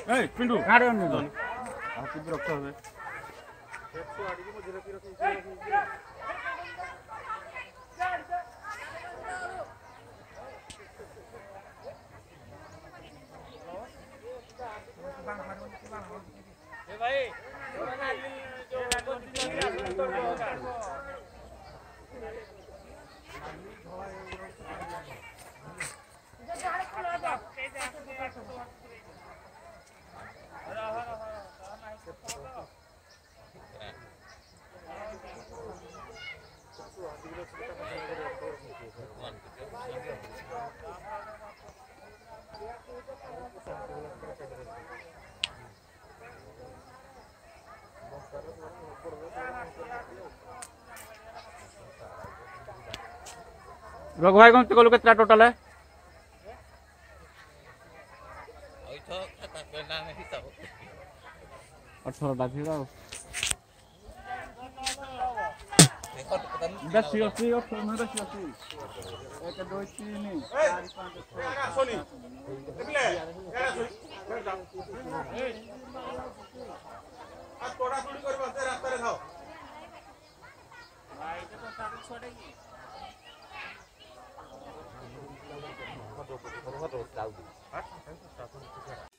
ए पिंडू गाड़ी में दो आप भी रखो हमें ए भाई रघु भाई कौन से कितना टोटल है? अठारह भीड़ा दस अस्सी और दस अस्सी एक दो तीन चार पाँच थोड़ा थोड़ी कर बस रास्ता रे खाओ भाई तो साथ छोड़ेगी हाँ